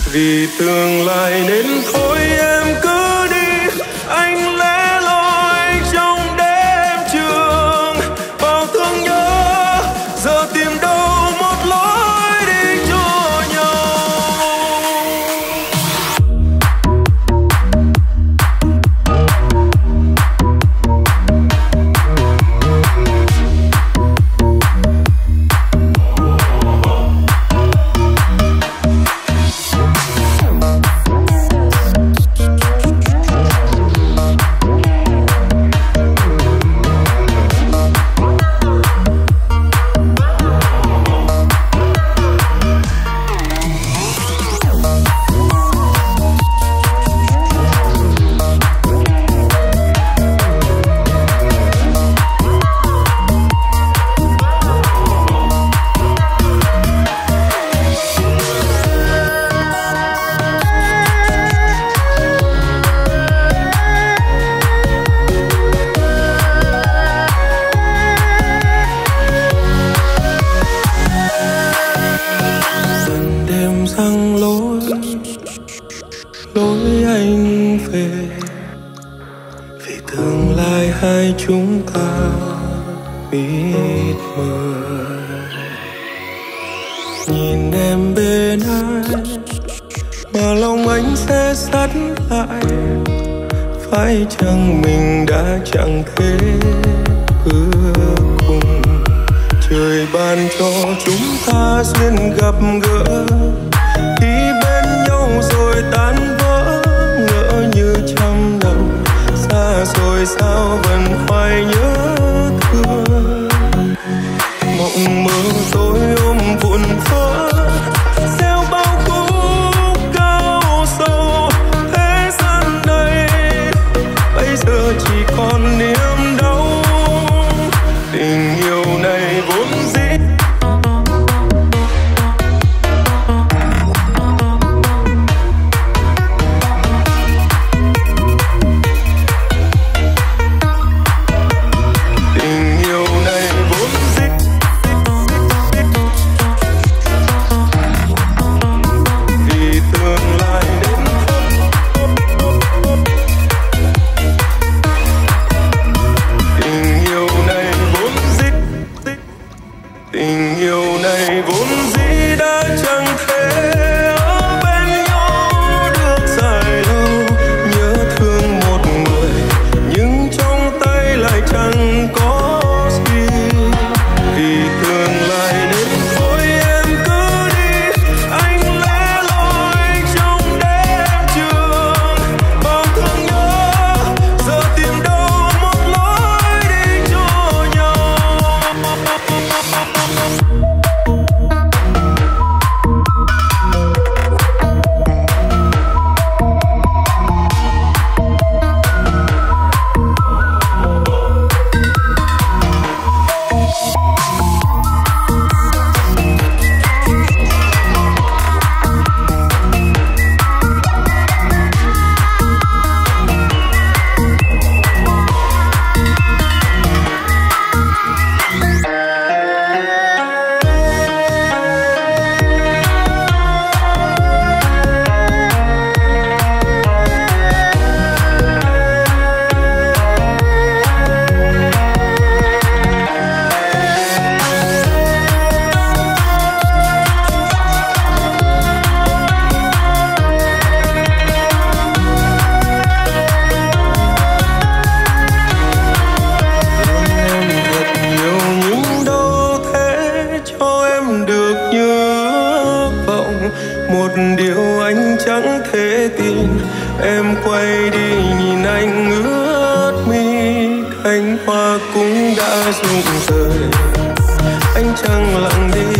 vì tương lai nên thôi em cứ đi. Anh lẻ loi trong đêm trường, bao thương nhớ giờ tìm đâu một lối đi cho nhau. Lối anh về vì tương lai hai chúng ta mịt mờ. Nhìn em bên ai mà lòng anh sẽ sắt lại, phải chăng mình đã chẳng thể ước cùng. Trời ban cho chúng ta duyên gặp gỡ, khi bên nhau rồi tan vỡ, ngỡ như trăm năm xa rồi sao vẫn hoài nhớ thương. Mộng mơ tôi ôm vụn vỡ, gieo bao khúc cao sâu thế gian này, bây giờ chỉ còn niềm đau. Tình yêu này vốn dĩ một điều anh chẳng thể tin. Em quay đi nhìn anh ướt mi, cánh hoa cũng đã rụng rời. Anh chẳng lặng đi